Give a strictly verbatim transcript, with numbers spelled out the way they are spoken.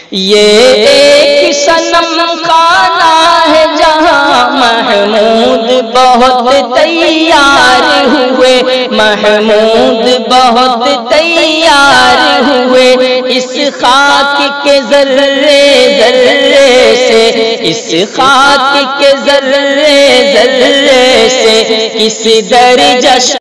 یہ ایک صنم خانہ ہے جہاں محمود بہت تیار ہوئے، محمود بہت تیار ہوئے، اس خاک کے ذرے ذرے سے، اس خاک کے ذرے ذرے سے کس درجہ